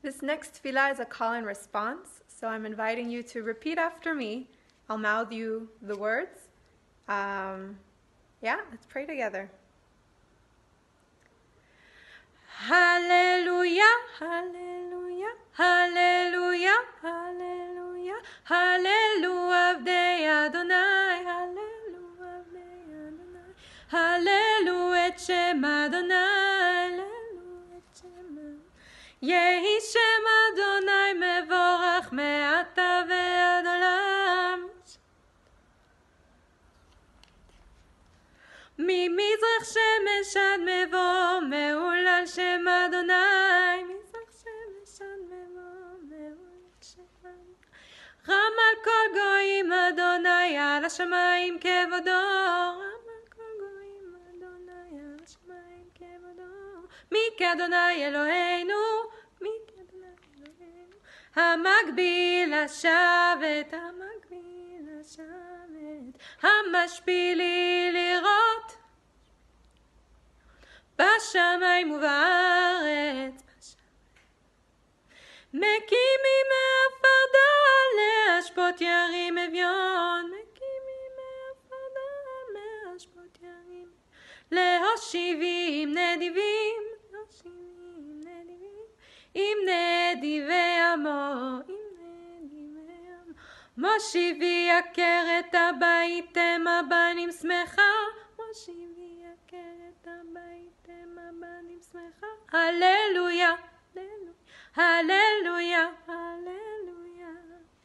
This next tefillah is a call and response, so I'm inviting you to repeat after me. I'll mouth you the words. Let's pray together. Hallelujah, hallelujah, hallelujah, hallelujah, hallelujah, avdei Adonai, hallelujah, avdei Adonai, hallelujah, et shem Adonai, hallelujah, et shem Adonai. Yehi shem Adonai mevorach me'ata ve'ad olam. ממזרח שמש עד מבוא מעולל שם אדוני מזרח שמש עד מבוא מעולל שם אדוני רם על כל גויים אדוני על השמיים כבודו רם על כל גויים אדוני על השמיים כבודו מי כאדוני אלוהינו מי כאדוני אלוהינו המקביל לשבת המקביל לשבת המשפיל לי לראות בשמיים ובארץ מקימים מעפר דל להשפוט ירים אביון מקימים מעפר דל להשפוט ירים להושיבים נדיבים עם נדיבי עמו מושיבי עקרת הבייתם הבנים שמחה מושיבי עקרת הבייתם הבנים שמחה הללויה הללויה הללויה